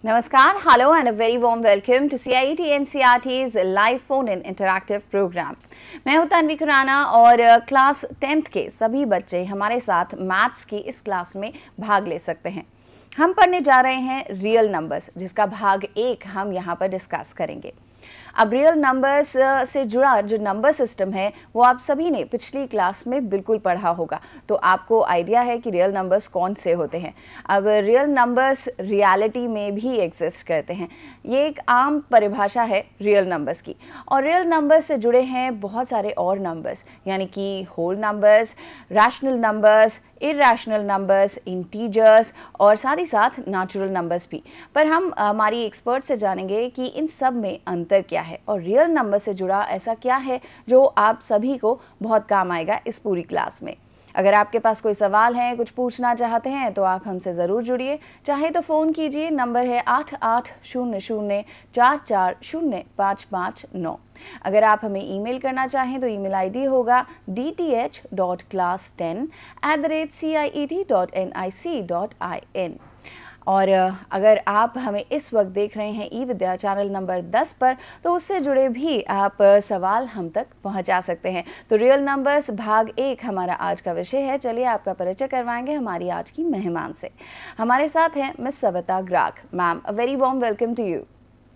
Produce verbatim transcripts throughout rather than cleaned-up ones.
Namaskar, hello and a very warm welcome to C I E T N C R T's live phone in interactive program. मैं हूं तन्वी खुराना और class tenth के सभी बच्चे हमारे साथ मैथ्स की इस क्लास में भाग ले सकते हैं। हम पढ़ने जा रहे हैं रियल नंबर्स, जिसका भाग एक हम यहाँ पर डिस्कस करेंगे। अब रियल नंबर्स से जुड़ा जो नंबर सिस्टम है वो आप सभी ने पिछली क्लास में बिल्कुल पढ़ा होगा, तो आपको आइडिया है कि रियल नंबर्स कौन से होते हैं। अब रियल नंबर्स रियलिटी में भी एग्जिस्ट करते हैं, ये एक आम परिभाषा है रियल नंबर्स की। और रियल नंबर्स से जुड़े हैं बहुत सारे और नंबर्स, यानी कि whole numbers, rational numbers, irrational numbers, integers और साथ ही साथ नेचुरल नंबर्स भी। पर हम हमारी एक्सपर्ट से जानेंगे कि इन सब में अंतर क्या है और रियल नंबर से जुड़ा ऐसा क्या है जो आप सभी को बहुत काम आएगा इस पूरी क्लास में। अगर आपके पास कोई सवाल है, कुछ पूछना चाहते हैं तो आप हमसे ज़रूर जुड़िए। चाहे तो फ़ोन कीजिए, नंबर है आठ आठ शून्य शून्य चार चार शून्य पाँच पाँच नौ। अगर आप हमें ईमेल करना चाहें तो ईमेल आईडी होगा D T H dot class ten at the rate C I E T dot N I C dot I N. और अगर आप हमें इस वक्त देख रहे हैं ई विद्या चैनल नंबर दस पर, तो उससे जुड़े भी आप सवाल हम तक पहुंचा सकते हैं। तो रियल नंबर्स भाग एक हमारा आज का विषय है। चलिए आपका परिचय करवाएंगे हमारी आज की मेहमान से। हमारे साथ हैं miss Savita Garg. Ma'am, a very warm welcome to you.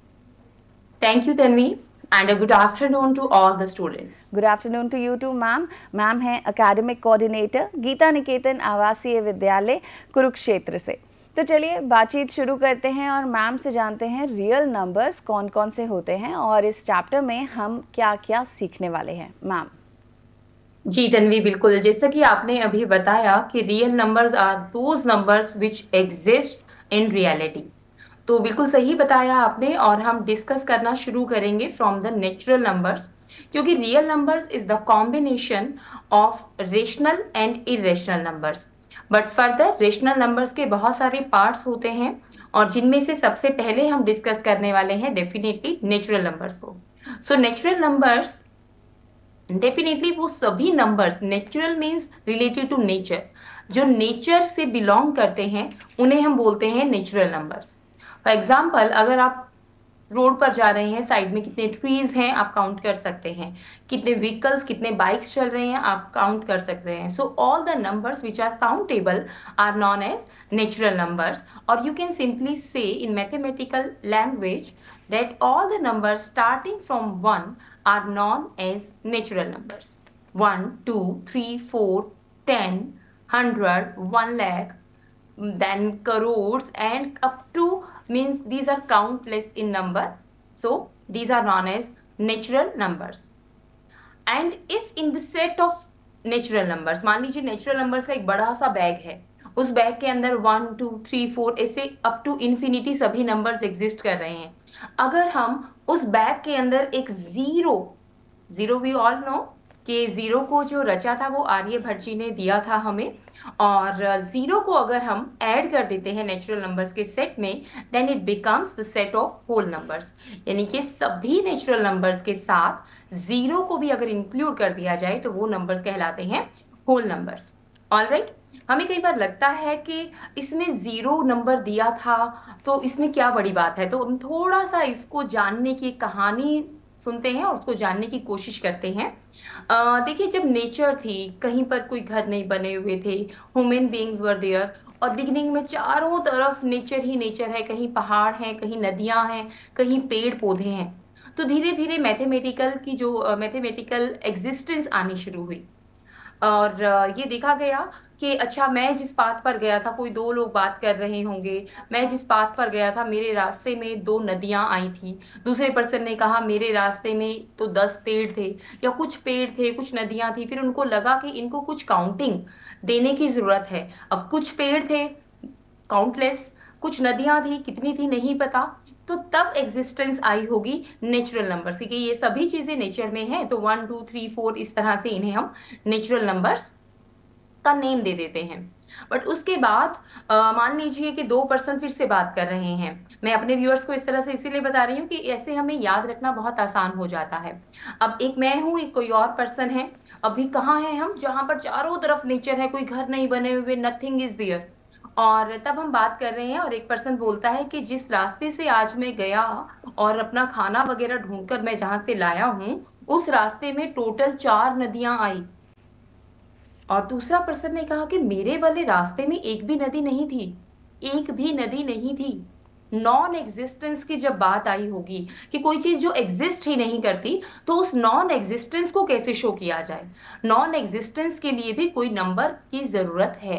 Thank you Tanvi and a good afternoon to all the students. Good afternoon to you too, ma'am. Ma'am हैं एकेडमिक कोऑर्डिनेटर गीता निकेतन आवासीय विद्यालय कुरुक्षेत्र से। तो चलिए बातचीत शुरू करते हैं और मैम से जानते हैं रियल नंबर्स कौन कौन से होते हैं और इस चैप्टर में हम क्या क्या सीखने वाले हैं। मैम जी तन्वी, बिल्कुल जैसा कि आपने अभी बताया कि real numbers are those numbers which exist in reality, तो बिल्कुल सही बताया आपने। और हम डिस्कस करना शुरू करेंगे फ्रॉम द नेचुरल नंबर्स, क्योंकि real numbers is the combination of rational and irrational numbers. But further rational numbers के बहुत सारे पार्ट्स होते हैं और जिनमें से सबसे पहले हम डिस्कस करने वाले हैं डेफिनेटली नेचुरल नंबर्स को। सो नेचुरल नंबर्स डेफिनेटली वो सभी numbers, natural means related to nature, जो नेचर से बिलोंग करते हैं उन्हें हम बोलते हैं नेचुरल नंबर्स। फॉर एग्जाम्पल, अगर आप रोड पर जा रहे हैं, साइड में कितने ट्रीज हैं आप काउंट कर सकते हैं, कितने व्हीकल्स, कितने बाइक्स चल रहे हैं आप काउंट कर सकते हैं। So all the numbers which are countable are known as natural numbers. और you can simply say in mathematical language that all the numbers starting from one are known as natural numbers. One, two, three, four, ten, hundred, one lakh, then crores and up to means these are countless in number, so these are known as natural numbers. And if in the set of natural numbers, मान लीजिए natural numbers का एक बड़ा सा bag है, उस bag के अंदर वन टू थ्री फोर ऐसे अप टू इन्फिनिटी सभी नंबर्स एग्जिस्ट कर रहे हैं। अगर हम उस बैग के अंदर एक zero, zero we all know कि जीरो को जो रचा था वो आर्यभट्ट जी ने दिया था हमें, और जीरो को अगर हम ऐड कर देते हैं नेचुरल नंबर्स के सेट में, then it becomes the set of whole numbers. यानी कि सभी नेचुरल नंबर्स के साथ जीरो को भी अगर इंक्लूड कर दिया जाए तो वो नंबर्स कहलाते हैं होल नंबर्स। ऑलराइट, हमें कई बार लगता है कि इसमें जीरो नंबर दिया था तो इसमें क्या बड़ी बात है, तो हम थोड़ा सा इसको जानने की कहानी सुनते हैं और उसको जानने की कोशिश करते हैं। देखिए, जब नेचर थी, कहीं पर कोई घर नहीं बने हुए थे, ह्यूमन बीइंग्स वर देयर, और बिगिनिंग में चारों तरफ नेचर ही नेचर है, कहीं पहाड़ हैं, कहीं नदियां हैं, कहीं पेड़ पौधे हैं। तो धीरे धीरे मैथमेटिकल की जो मैथमेटिकल एग्जिस्टेंस आनी शुरू हुई और ये देखा गया कि अच्छा, मैं जिस पाथ पर गया था कोई दो लोग बात कर रहे होंगे, मैं जिस पाथ पर गया था मेरे रास्ते में दो नदियां आई थी, दूसरे पर्सन ने कहा मेरे रास्ते में तो दस पेड़ थे या कुछ पेड़ थे, कुछ नदियां थी। फिर उनको लगा कि इनको कुछ काउंटिंग देने की जरूरत है। अब कुछ पेड़ थे काउंटलेस, कुछ नदियां थी, कितनी थी नहीं पता, तो तब एग्जिस्टेंस आई होगी नेचुरल नंबर्स की, ये सभी चीजें नेचर में है, तो वन टू थ्री फोर इस तरह से इन्हें हम नेचुरल नंबर्स का नेम दे देते हैं। बट उसके बाद मान लीजिए कि दो पर्सन फिर से बात कर रहे हैं। मैं अपने व्यूअर्स को इस तरह से इसीलिए बता रही हूँ कि ऐसे हमें याद रखना बहुत आसान हो जाता है। अब एक मैं हूँ, एक कोई और पर्सन है। अभी कहाँ हैं हम, जहाँ पर चारों तरफ नेचर है, कोई घर नहीं बने हुए, नथिंग इज देयर, और तब हम बात कर रहे हैं और एक पर्सन बोलता है कि जिस रास्ते से आज मैं गया और अपना खाना वगैरह ढूंढकर मैं जहां से लाया हूं, उस रास्ते में टोटल चार नदियां आई। और दूसरा पर्सन ने कहा कि मेरे वाले रास्ते में एक भी नदी नहीं थी, एक भी नदी नहीं थी। नॉन एग्जिस्टेंस की जब बात आई होगी कि कोई चीज जो एग्जिस्ट ही नहीं करती, तो उस नॉन एग्जिस्टेंस को कैसे शो किया जाए। नॉन एग्जिस्टेंस के लिए भी कोई नंबर की जरूरत है।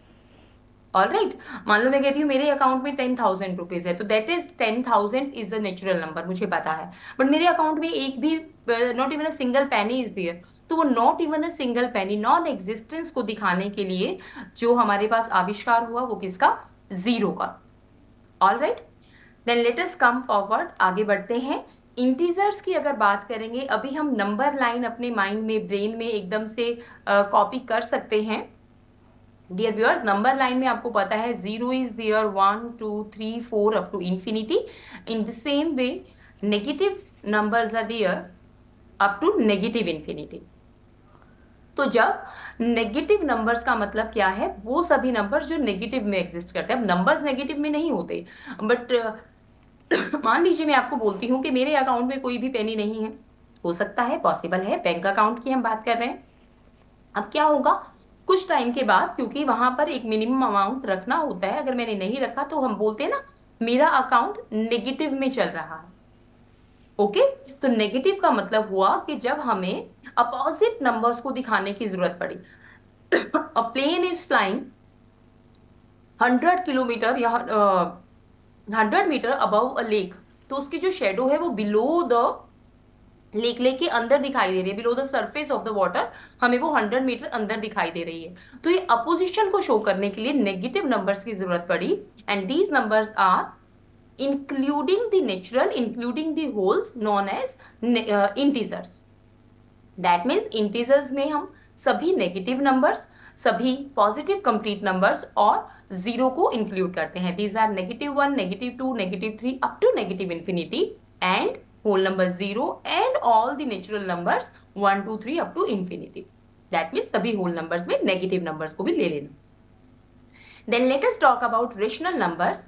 All right right. मान लो मैं कहती हूँ मेरे अकाउंट में टेन थाउजेंड रुपीज है, तो that is ten thousand is a natural number, मुझे पता है। बट मेरे अकाउंट में एक भी, not even a single penny is there, तो वो not even a single penny, non existence को दिखाने के लिए जो हमारे पास आविष्कार हुआ वो किसका, जीरो का। All right, then let us come forward, आगे बढ़ते हैं। इंटीजर्स की अगर बात करेंगे, अभी हम नंबर लाइन अपने माइंड में, ब्रेन में एकदम से कॉपी uh, कर सकते हैं। डियर व्यूअर्स, नंबर लाइन में आपको पता है zero is there, one two three four up to infinity. In the same way negative numbers are there up to negative infinity. तो जब नेगेटिव नंबर्स का मतलब क्या है, वो सभी नंबर्स जो नेगेटिव में एग्जिस्ट करते हैं। अब नंबर्स नेगेटिव में नहीं होते, बट मान लीजिए मैं आपको बोलती हूँ कि मेरे अकाउंट में कोई भी पेनी नहीं है, हो सकता है, पॉसिबल है, बैंक अकाउंट की हम बात कर रहे हैं। अब क्या होगा, कुछ टाइम के बाद, क्योंकि वहां पर एक मिनिमम अमाउंट रखना होता है, अगर मैंने नहीं रखा तो हम बोलते हैं ना मेरा अकाउंट नेगेटिव में चल रहा है। ओके, तो नेगेटिव का मतलब हुआ कि जब हमें अपोजिट नंबर्स को दिखाने की जरूरत पड़ी। A plane is flying hundred kilometre या hundred metre above a lake, तो उसकी जो शेडो है वो बिलो द लेक लेक के अंदर दिखाई दे रही है, below the surface of the water, हमें वो हंड्रेड मीटर अंदर दिखाई दे रही है। तो ये अपोजिशन को शो करने के लिए नेगेटिव नंबर्स की जरूरत पड़ी, and these numbers are including the natural, including the wholes, known as uh, integers. That means integers में हम सभी negative numbers, सभी positive complete numbers और zero को include करते हैं। These are negative one, negative two, negative three up to negative infinity, and whole number zero and all the natural numbers one, two, three up to infinity. That means सभी whole numbers में negative numbers को भी ले लेना। Then let us talk about rational numbers.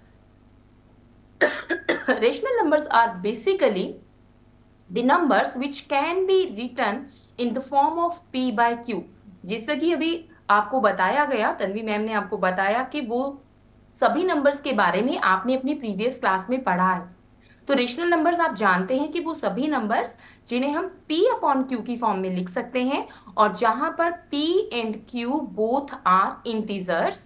Rational numbers are basically the numbers which can be written in the form of p by q. जैसा कि अभी आपको बताया गया, तन्वी मैम ने आपको बताया कि वो सभी नंबर्स के बारे में आपने अपनी प्रीवियस क्लास में पढ़ा है। तो रेशनल नंबर्स आप जानते हैं कि वो सभी नंबर्स जिन्हें हम p अपॉन q की फॉर्म में लिख सकते हैं, और जहां पर p and q both are integers,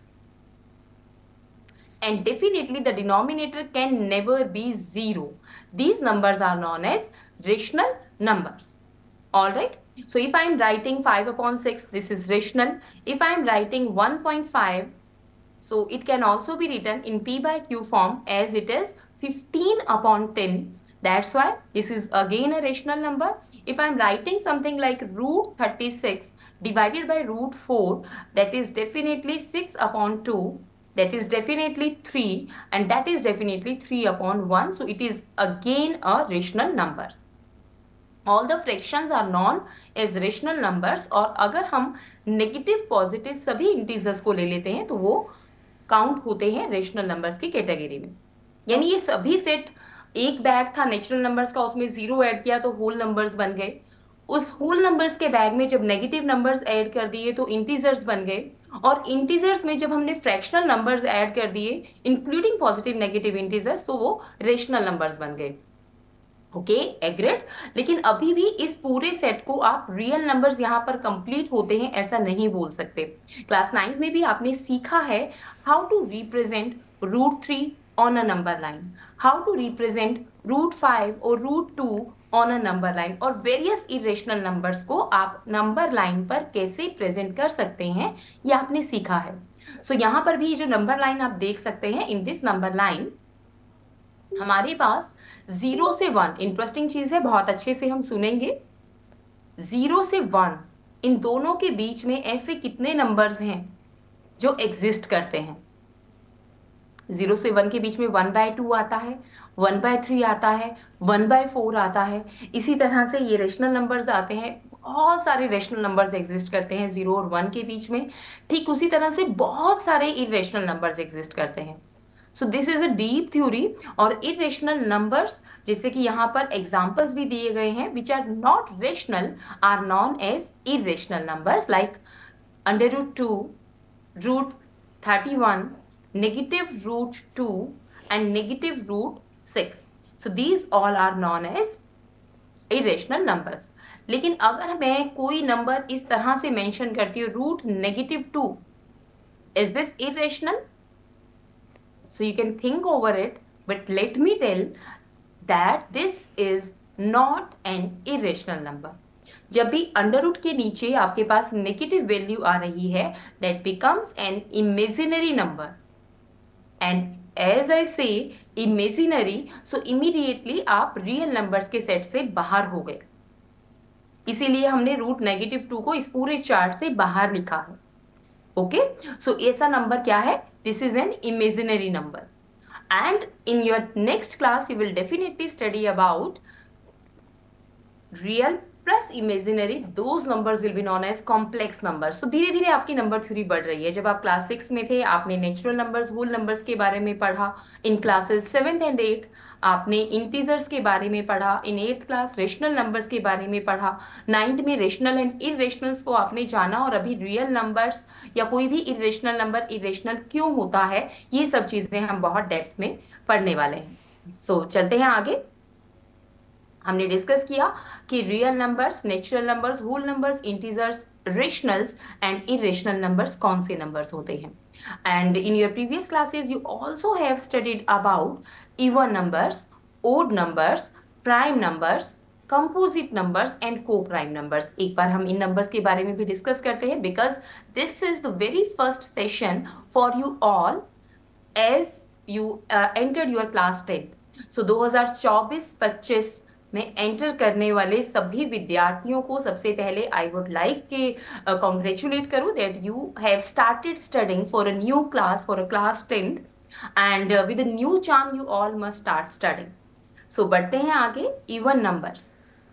and definitely the denominator can never be zero. These numbers are known as rational numbers. All right. So if I am writing five upon six, this is rational. If I am writing one point five, so it can also be written in p by q form as it is fifteen upon ten. That's why this is again a rational number. If I am writing something like root thirty-six divided by root four, that is definitely six upon two. That is definitely three, and that is definitely three upon one. So it is again a rational number. All the fractions are known as rational numbers, और अगर हम negative positive सभी integers को ले लेते हैं तो वो काउंट होते हैं रेशनल नंबर्स की कैटेगरी में। यानी ये सभी सेट, एक बैग था नेचुरल नंबर्स का, उसमें जीरो ऐड किया तो होल नंबर्स बन गए। उस होल नंबर्स के बैग में जब नेगेटिव नंबर्स ऐड कर दिए तो इंटीजर्स बन गए, और इंटीजर्स में जब हमने फ्रैक्शनल नंबर्स ऐड कर दिए इंक्लूडिंग पॉजिटिव नेगेटिव इंटीजर्स, तो वो रेशनल नंबर्स बन गए। Okay, agreed. लेकिन अभी भी इस पूरे सेट को आप रियल नंबर्स यहाँ पर कंप्लीट होते हैं ऐसा नहीं बोल सकते। क्लास नाइन्थ में भी आपने सीखा है how to represent root three on a number line, how to represent root five और root two on a number line, और वेरियस इरेशनल नंबर्स को आप नंबर लाइन पर कैसे प्रेजेंट कर सकते हैं ये आपने सीखा है। सो so, यहाँ पर भी जो नंबर लाइन आप देख सकते हैं, इन दिस नंबर लाइन हमारे पास जीरो से वन, इंटरेस्टिंग चीज है, बहुत अच्छे से हम सुनेंगे। जीरो से वन, इन दोनों के बीच में ऐसे कितने नंबर्स हैं जो एग्जिस्ट करते हैं। जीरो से वन के बीच में वन बाय टू आता है, वन बाय थ्री आता है, वन बाय फोर आता है। इसी तरह से ये रेशनल नंबर्स आते हैं, बहुत सारे रेशनल नंबर्स एग्जिस्ट करते हैं जीरो और वन के बीच में, ठीक उसी तरह से बहुत सारे इरेशनल नंबर्स एग्जिस्ट करते हैं। So this is a deep theory. और इरेशनल नंबर्स, जैसे कि यहाँ पर एग्जांपल्स भी दिए गए हैं, which are not rational are known as irrational numbers, like under root two, root thirty one, negative root two and negative root six. So these all are known as irrational numbers. लेकिन अगर मैं कोई number इस तरह से mention करती हूँ root negative two, is this irrational? So you can think over it, but let me tell that this is not an irrational number. जब भी अंडर रूट के नीचे आपके पास नेगेटिव वैल्यू आ रही है, that becomes an imaginary number. And as I say imaginary, so immediately आप real numbers के set से बाहर हो गए, इसीलिए हमने रूट नेगेटिव टू को इस पूरे चार्ट से बाहर लिखा है। ओके, सो ऐसा नंबर क्या है? This is an imaginary number. And in your next class you will definitely study about real plus imaginary, those numbers will be known as complex numbers. तो धीरे धीरे आपकी नंबर थ्योरी बढ़ रही है। जब आप क्लास सिक्स में थे आपने नेचुरल नंबर्स, होल नंबर्स के बारे में पढ़ा। In classes seventh and eight आपने इंटीजर्स के बारे में पढ़ा। In eighth class rational numbers के बारे में पढ़ा। नाइन्थ में रेशनल एंड इरेशनल्स को आपने जाना, और अभी रियल नंबर्स या कोई भी इरेशनल नंबर इरेशनल क्यों होता है, ये सब चीजें हम बहुत डेप्थ में पढ़ने वाले हैं। सो so, चलते हैं आगे। हमने डिस्कस किया कि real numbers, natural numbers, whole numbers, integers, rationals and irrational numbers कौन से नंबर्स होते हैं। And in your previous classes you also have studied about even numbers, odd numbers, prime numbers, composite numbers and coprime numbers. एक बार हम इन numbers के बारे में भी डिस्कस करते हैं, because this is the very first session for you all as you enter your class tenth. So दो हजार चौबीस पच्चीस में एंटर करने वाले सभी विद्यार्थियों को सबसे पहले आई वुड लाइक के कॉन्ग्रेचुलेट करूं that you have started studying for a new class, for a class tenth, and with a new charm you all must start studying. So बढ़ते हैं आगे। इवन नंबर्स,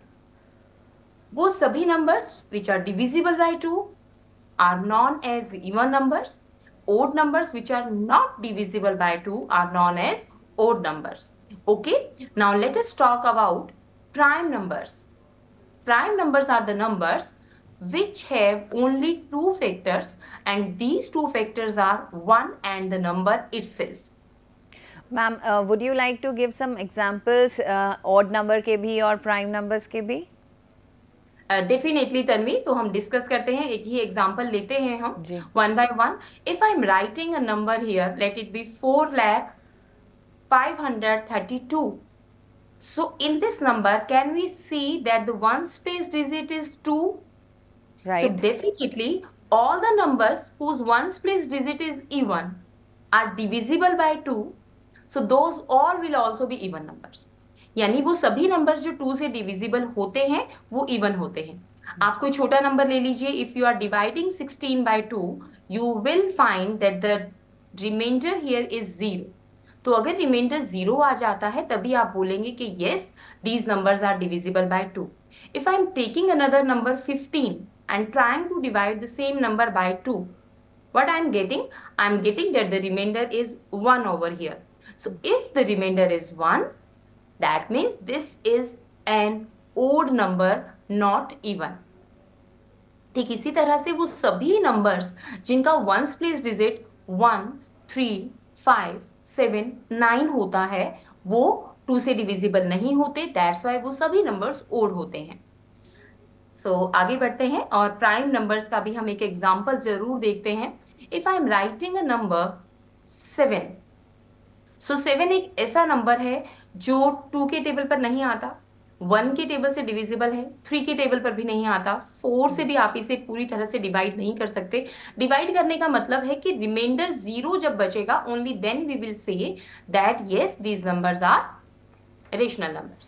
वो सभी numbers which are divisible by two are known as even numbers. Odd numbers which are not divisible by two are known as odd numbers. Okay, now let us talk about prime numbers. Prime numbers are the numbers which have only two factors, and these two factors are one and the number itself. Ma'am, uh, would you like to give some examples uh, odd number के भी और prime numbers के भी? Definitely uh, Tanvi, तो हम discuss करते हैं, एक ही एग्जांपल लेते हैं हम one by one. If I am writing a number here, let it be four lakh five hundred thirty-two. So in this number, can we see that the ones place digit is two? Right. So definitely all the numbers whose ones place digit is even are divisible by two. So those all will also be even numbers. यानी वो सभी numbers जो to से divisible होते हैं वो even होते हैं। आप कोई छोटा नंबर ले लीजिए, if you are dividing sixteen by two, you will find that the remainder here is zero. तो अगर रिमाइंडर जीरो आ जाता है तभी आप बोलेंगे कि yes, these numbers are divisible by two. If I am taking another number fifteen and trying to divide the same number by two, what I am getting? I am getting that the remainder is one over here. So if the remainder is one, that means this is an odd number, not even. ठीक इसी तरह से वो सभी numbers जिनका ones place digit one, three, five, seven, nine होता है वो टू से डिविजिबल नहीं होते, दैट्स वाई वो सभी नंबर्स ओड होते हैं। सो so, आगे बढ़ते हैं और प्राइम नंबर्स का भी हम एक एग्जांपल जरूर देखते हैं। If I am writing a number seven, so seven एक ऐसा नंबर है जो टू के टेबल पर नहीं आता, वन के टेबल से डिविजिबल है, थ्री के टेबल पर भी नहीं आता, फोर से भी आप इसे पूरी तरह से डिवाइड नहीं कर सकते। डिवाइड करने का मतलब है कि रिमाइंडर जीरो जब बचेगा, only then we will say that yes these numbers are rational numbers,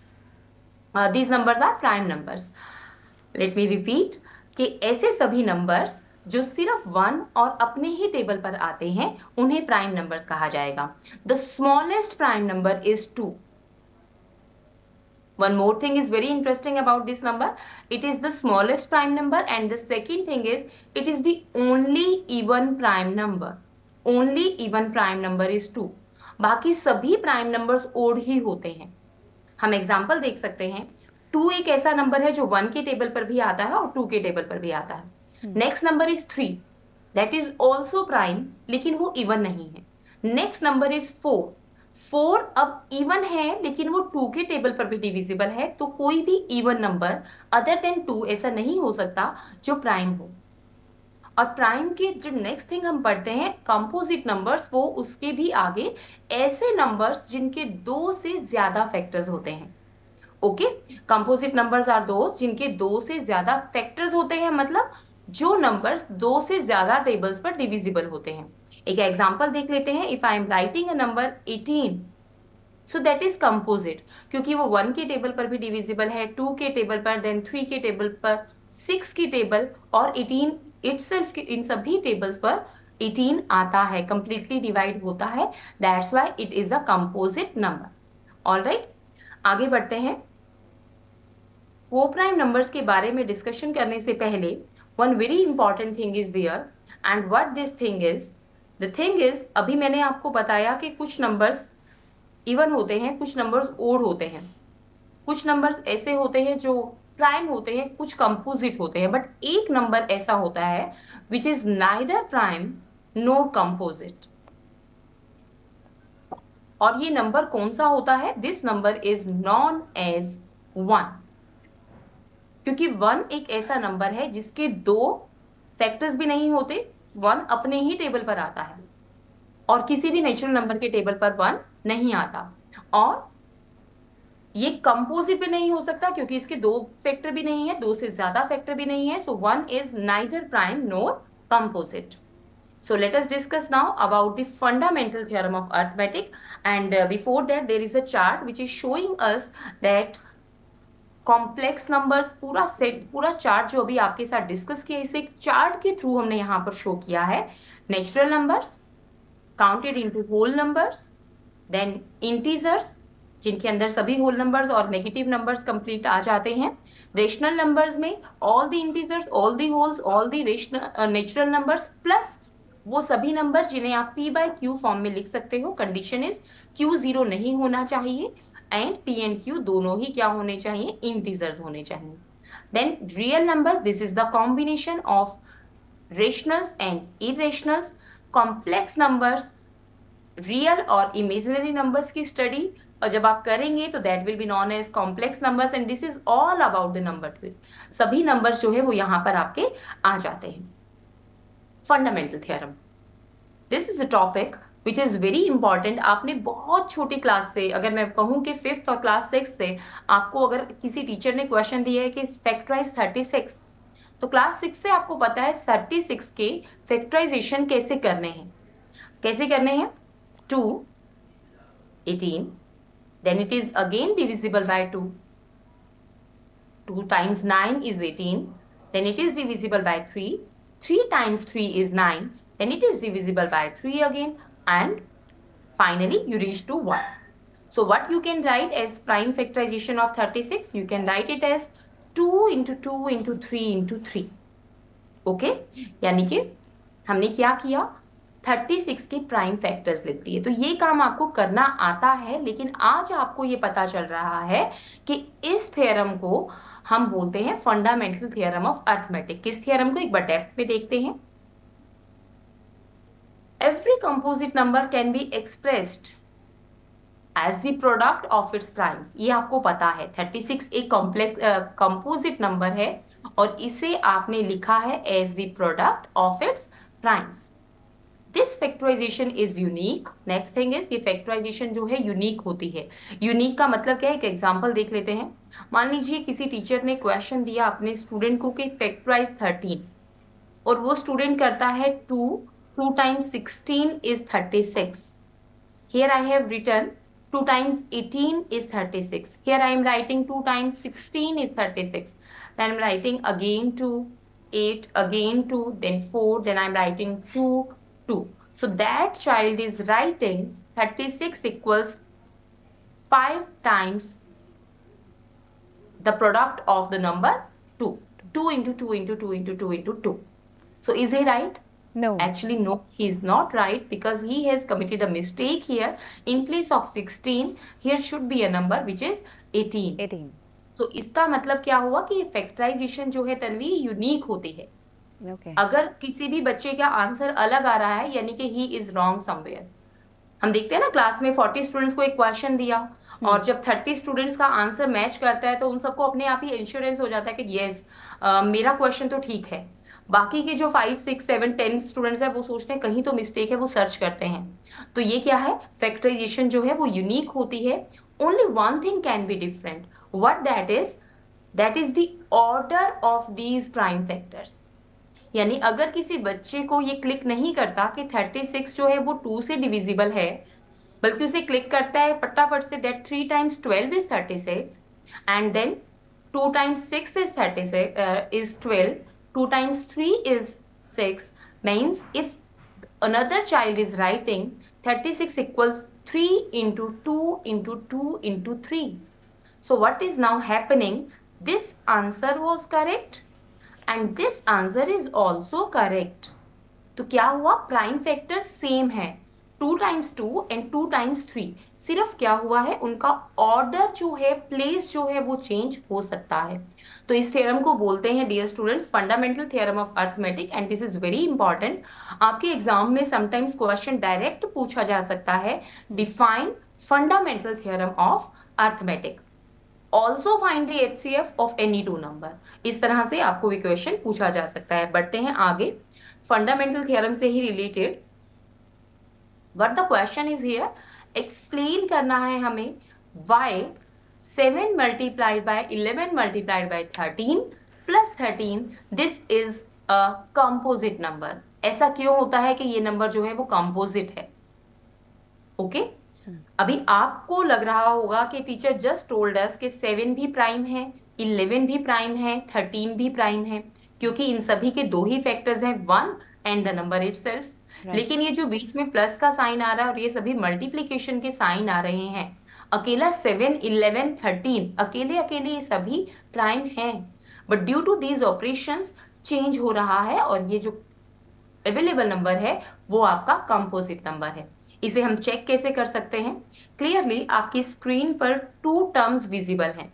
these numbers are prime numbers. Let me repeat कि ऐसे सभी नंबर्स जो सिर्फ वन और अपने ही टेबल पर आते हैं उन्हें प्राइम नंबर्स कहा जाएगा। The smallest prime number is two. One more thing is very interesting about this number. It is the smallest prime number, and the second thing is it is the only even prime number. Only even prime number is two. बाकी सभी prime numbers odd ही होते हैं. हम example देख सकते हैं. To एक ऐसा नंबर है जो वन के टेबल पर भी आता है और टू के टेबल पर भी आता है. Next number is three, that is also prime, लेकिन वो इवन नहीं है. Next number is four. Four अब इवन है लेकिन वो टू के टेबल पर भी डिविजिबल है. तो कोई भी even number other than two ऐसा नहीं हो सकता जो प्राइम हो. और प्राइम के जो नेक्स्ट थिंग हम पढ़ते हैं कंपोजिट नंबर्स, वो उसके भी आगे ऐसे नंबर्स जिनके दो से ज्यादा फैक्टर्स होते हैं. Okay, composite numbers are those जिनके दो से ज्यादा फैक्टर्स होते हैं, मतलब जो नंबर्स दो से ज्यादा टेबल्स पर डिविजिबल होते हैं. एक एग्जांपल देख लेते हैं. If I am writing a number eighteen, so that is composite, क्योंकि वो वन के टेबल पर भी डिविजिबल है, टू के टेबल पर, देन थ्री के टेबल पर, सिक्स की टेबल और एटीन इटसेल्फ, इन सभी टेबल्स पर एटीन आता है, कंप्लीटली डिवाइड होता है. That's why it is a composite number. Alright, आगे बढ़ते हैं. को प्राइम नंबर्स के बारे में डिस्कशन करने से पहले one very important thing is there, and what this thing is, the thing is, अभी मैंने आपको बताया कि कुछ नंबर्स इवन होते हैं, कुछ नंबर्स ओड होते हैं, कुछ नंबर्स ऐसे होते हैं जो प्राइम होते हैं, कुछ कंपोजिट होते हैं. बट एक नंबर ऐसा होता है which is neither prime nor composite. और ये नंबर कौन सा होता है? This number is known as one, क्योंकि वन एक ऐसा नंबर है जिसके दो फैक्टर्स भी नहीं होते. वन अपने ही टेबल पर आता है और किसी भी नेचुरल नंबर के टेबल पर वन नहीं आता. और ये कंपोजिट भी नहीं हो सकता क्योंकि इसके दो फैक्टर भी नहीं है, दो से ज्यादा फैक्टर भी नहीं है. So one is neither prime nor composite. So let us discuss now about the fundamental theorem of arithmetic, and uh, before that there is a chart which is showing us that complex numbers, पूरा set, पूरा chart जो अभी आपके साथ discuss किया, इसे एक chart के थ्रू हमने यहाँ पर शो किया है. Natural numbers counted into whole numbers, then integers जिनके अंदर सभी होल नंबर्स और नेगेटिव नंबर्स कंप्लीट आ जाते हैं. रेशनल नंबर्स में all the integers, all the wholes, all the rational natural numbers, plus वो सभी नंबर्स जिन्हें आप p बाय क्यू फॉर्म में लिख सकते हो. कंडीशन इज q जीरो नहीं होना चाहिए एंड p एंड q दोनों ही क्या होने चाहिए? इंटीजर्स होने चाहिए. Then real numbers, this is the combination of rationals and irrationals. Complex numbers, real और इमेजिनरी नंबर्स की स्टडी और जब आप करेंगे तो that will be known as complex numbers, and this is all about the number theory. सभी numbers जो है वो यहाँ पर आपके आ जाते हैं. Fundamental theorem, this is a topic which is very important. आपने बहुत छोटी क्लास से, अगर मैं कहूँ कि फिफ्थ और क्लास सिक्स से आपको अगर किसी टीचर ने क्वेश्चन दिया है कि फैक्टराइज थर्टी सिक्स, तो क्लास सिक्स से आपको पता है थर्टी सिक्स के फैक्टराइजेशन कैसे करने हैं. कैसे करने हैं? Two, eighteen, then it is again divisible by two. two times nine is eighteen, then it is divisible by three. three times three is nine, then it is divisible by three again, and finally you reach to one. So what you can write as prime factorization of thirty-six? You can write it as two into two into three into three. Okay? यानी कि हमने क्या किया? Thirty six के prime factors लिख दिए. तो ये काम आपको करना आता है, लेकिन आज आपको ये पता चल रहा है कि इस थ्योरम को हम बोलते हैं फंडामेंटल थ्योरम ऑफ अरिथमेटिक. किस थ्योरम को एक बार डेप्थ में देखते हैं. Every composite number can be expressed as the product of its primes. ये आपको पता है थर्टी सिक्स एक कॉम्प्लेक्स कंपोजिट नंबर है और इसे आपने लिखा है as the product of its primes. This factorization is unique. Next thing is ये factorization जो है यूनिक होती है. यूनिक का मतलब क्या है? एक एग्जांपल देख लेते हैं. मान लीजिए किसी टीचर ने क्वेश्चन दिया अपने स्टूडेंट को कि फैक्टराइज थर्टीन, और वो स्टूडेंट करता है two, two times sixteen is thirty six. Here I have written two times eighteen is thirty-six. Here I am writing two times sixteen is thirty-six. Then I am writing again two, eight, again two, then four, then I am writing two, two. So that child is writing thirty-six equals five times the product of the number two. two into two into two into two into two. So is he right? No. Actually, no, he is not right, because he has committed a mistake here. In place of sixteen, here should be a number which is eighteen. eighteen. तो इसका मतलब क्या हुआ कि factorisation जो है Tanvi unique होती है. Okay. अगर किसी भी बच्चे का आंसर अलग आ रहा है यानी कि ही इज रॉन्ग समवेयर. हम देखते हैं ना क्लास में चालीस स्टूडेंट्स को एक क्वेश्चन दिया और जब तीस स्टूडेंट्स का आंसर मैच करता है तो उन सबको अपने आप ही इंश्योरेंस हो जाता है कि यस मेरा क्वेश्चन तो ठीक है. बाकी के जो five six seven ten students है वो सोचते हैं कहीं तो मिस्टेक है, वो सर्च करते हैं. तो ये क्या है, फैक्टराइजेशन जो है वो यूनिक होती है. Only one thing can be different. What that is, that is the order of these prime factors. यानी अगर किसी बच्चे को ये क्लिक नहीं करता कि छत्तीस जो है वो टू से डिविजिबल है, बल्कि उसे क्लिक करता है फटाफट से that three times twelve is thirty six and then two times six is thirty six is twelve, two times three is six, means if another child is writing thirty-six equals three into two into two into three. So what is now happening? This answer was correct and this answer is also correct. तो क्या हुआ, prime factor same है, two times two and two times three. सिर्फ क्या हुआ है, उनका order जो है, प्लेस जो है वो चेंज हो सकता है. तो इस थ्योरम को बोलते हैं dear students fundamental theorem of arithmetic and this is very important. आपके एग्जाम में समटाइम्स क्वेश्चन डायरेक्ट पूछा जा सकता है, define fundamental theorem of arithmetic. Also find the H C F of any two number. इस तरह से आपको भी क्वेश्चन पूछा जा सकता है. बढ़ते हैं आगे, फंडामेंटल थ्योरम से ही related what the question is here. Explain करना है हमें why seven multiplied by eleven multiplied by thirteen plus thirteen this is a composite number. ऐसा क्यों होता है कि ये नंबर जो है वो कंपोजिट है. Okay okay? अभी आपको लग रहा होगा कि टीचर जस्ट टोल्ड अस कि सेवन भी प्राइम है, इलेवन भी प्राइम है, थर्टीन भी प्राइम है, क्योंकि इन सभी के दो ही फैक्टर्स हैं, one and the number itself. right. लेकिन ये जो बीच में प्लस का साइन आ रहा है और ये सभी मल्टीप्लीकेशन के साइन आ रहे हैं, अकेला सेवन इलेवन थर्टीन अकेले अकेले ये सभी प्राइम हैं, but due to these operations change हो रहा है और ये जो अवेलेबल नंबर है वो आपका कंपोजिट नंबर है. इसे हम चेक कैसे कर सकते हैं. क्लियरली आपकी स्क्रीन पर टू टर्म्स विजिबल हैं.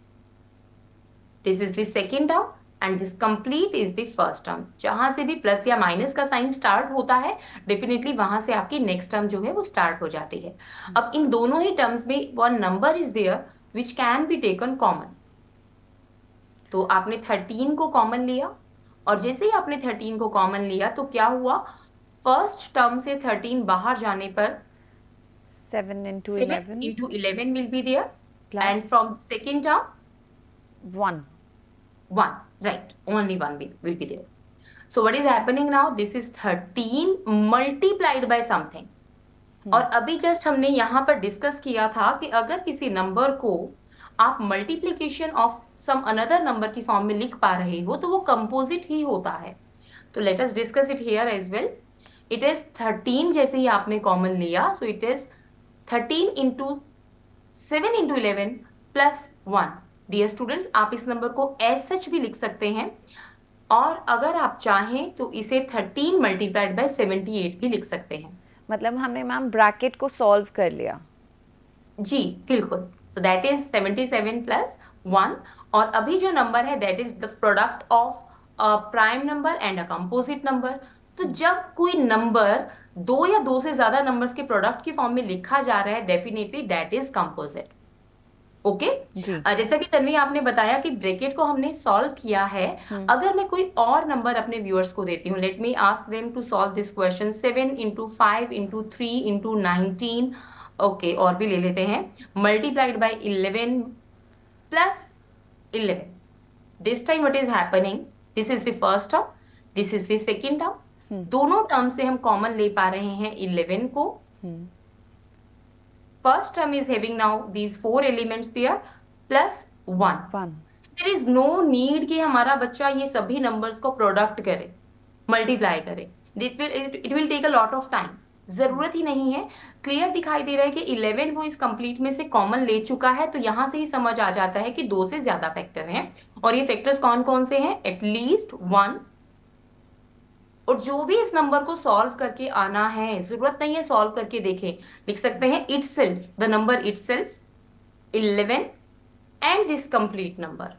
This is the second term and this complete is the first term. जहां से भी प्लस या माइनस का साइन स्टार्ट होता है डेफिनेटली वहां से आपकी नेक्स्ट टर्म जो है वो स्टार्ट हो जाती है. अब इन दोनों ही टर्म्स में one number is there which can be taken common. तो आपने थर्टीन को कॉमन लिया और जैसे ही आपने थर्टीन को कॉमन लिया तो क्या हुआ, फर्स्ट टर्म से थर्टीन बाहर जाने पर seven into seven eleven into eleven will be there plus and from second term one. one, right, only one will, will be there. So what is happening now, this is thirteen multiplied by something. hmm. और अभी just हमने यहाँ पर discuss किया था कि अगर किसी नंबर को आप multiplication of some another number की फॉर्म में लिख पा रहे हो तो वो कंपोजिट ही होता है. तो let us discuss it here as well. It is thirteen जैसे ही आपने कॉमन लिया, so it is thirteen into seven into eleven plus one. Dear students, आप इस नंबर को एज सच भी लिख सकते हैं और अगर आप चाहें तो इसे thirteen multiplied by seventy eight भी लिख सकते हैं. मतलब हमने मैम ब्रैकेट को सॉल्व कर लिया. जी बिल्कुल. So that is seventy seven plus one. और अभी जो नंबर है that is the product of a prime number and a composite number. तो जब कोई नंबर दो या दो से ज्यादा नंबर्स के प्रोडक्ट की फॉर्म में लिखा जा रहा है definitely that is composite. Okay, जैसा कि तन्वी आपने बताया कि ब्रैकेट को हमने सॉल्व किया है. अगर मैं कोई और नंबर अपने व्यूअर्स को देती हूँ, let me ask them to solve this question. Seven into five into three into nineteen, okay, और भी ले लेते हैं, multiplied by eleven plus eleven. This time what is happening, this is the first term, this is the second term. दोनों term से हम common ले पा रहे हैं इलेवन को. First term is having now these four elements there plus one. There is no need कि हमारा बच्चा ये सभी नंबर्स को प्रोडक्ट करे, मल्टीप्लाई करे. It will it will take a lot of time. जरूरत ही नहीं है। क्लियर दिखाई दे रहा है कि इलेवन वो इस कंप्लीट में से कॉमन ले चुका है, तो यहां से ही समझ आ जाता है कि दो से ज्यादा फैक्टर हैं। और ये फैक्टर्स कौन कौन से हैं? At least one. और जो भी इस नंबर को सॉल्व करके आना है, जरूरत नहीं है सॉल्व करके देखें, लिख सकते हैं itself, the number itself, eleven and this complete number.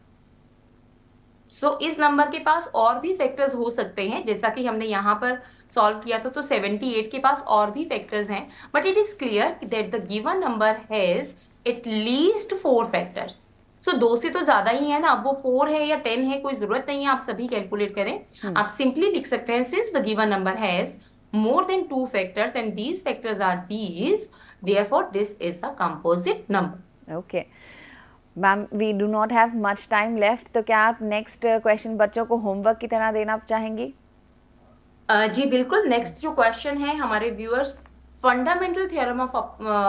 So so, इस नंबर के पास और भी फैक्टर्स हो सकते हैं, जैसा कि हमने यहाँ पर सॉल्व किया था, तो अठहत्तर के पास और भी फैक्टर्स हैं, but it is clear that the given number has at least four factors. So दो से तो ज्यादा ही है ना, अब वो फोर है या टेन है कोई जरूरत नहीं है आप सभी कैलकुलेट करें। आप सिंपली लिख सकते हैं since the given number has more than two factors and these factors are these, therefore this is a composite number. Okay. Ma'am, we do not have much time left, तो क्या आप next question बच्चों को homework की तरह देना चाहेंगी? uh, जी बिल्कुल। नेक्स्ट जो क्वेश्चन है हमारे viewers, fundamental theorem of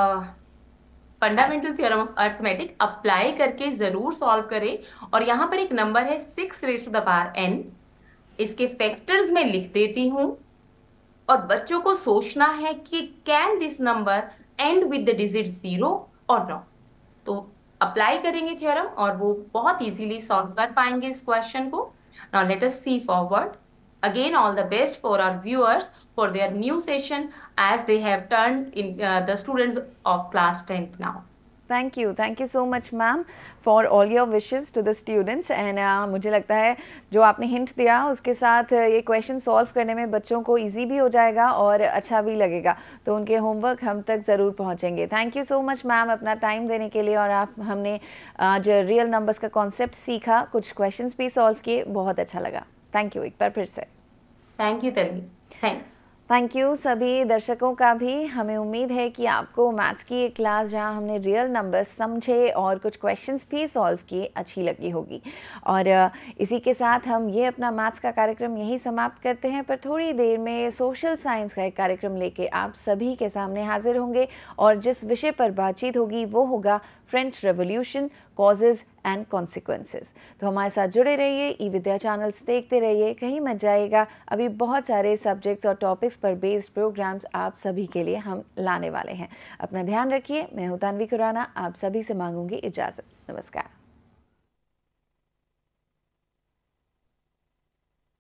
fundamental theorem of arithmetic apply करके जरूर सॉल्व करें। और यहाँ पर एक नंबर है six raise to the power n, इसके फैक्टर्स में लिख देती हूँ और बच्चों को सोचना है कि can this number end with the digit zero और नॉट। तो अप्लाई करेंगे थ्योरम और वो बहुत इजीली सॉल्व कर पाएंगे इस क्वेश्चन को। Now let us see forward. Again, all the best for our viewers for their new session as they have turned in uh, the students of class tenth now. Thank you thank you so much ma'am for all your wishes to the students. And मुझे लगता है जो आपने hint दिया उसके साथ ये question solve करने में बच्चों को इजी भी हो जाएगा और अच्छा भी लगेगा, तो उनके होमवर्क हम तक ज़रूर पहुंचेंगे। Thank you so much ma'am अपना टाइम देने के लिए, और आप हमने आज रियल नंबर्स का कॉन्सेप्ट सीखा, कुछ क्वेश्चंस भी सॉल्व किए, बहुत अच्छा लगा। थैंक यू एक बार फिर से। Thank you Tanvi, thanks. Thank you सभी दर्शकों का भी। हमें उम्मीद है कि आपको मैथ्स की एक क्लास जहां हमने रियल नंबर्स समझे और कुछ क्वेश्चंस भी सॉल्व किए अच्छी लगी होगी। और इसी के साथ हम ये अपना मैथ्स का कार्यक्रम यहीं समाप्त करते हैं, पर थोड़ी देर में सोशल साइंस का एक कार्यक्रम लेके आप सभी के सामने हाजिर होंगे, और जिस विषय पर बातचीत होगी वो होगा French revolution, causes and consequences. तो हमारे साथ जुड़े रहिए, ई विद्या चैनल्स देखते रहिए, कहीं मत जाइएगा। अभी बहुत सारे सब्जेक्ट्स और टॉपिक्स पर बेस्ड प्रोग्राम्स आप सभी के लिए हम लाने वाले हैं। अपना ध्यान रखिए। मैं हूं तन्वी खुराना, आप सभी से मांगूंगी इजाज़त। नमस्कार।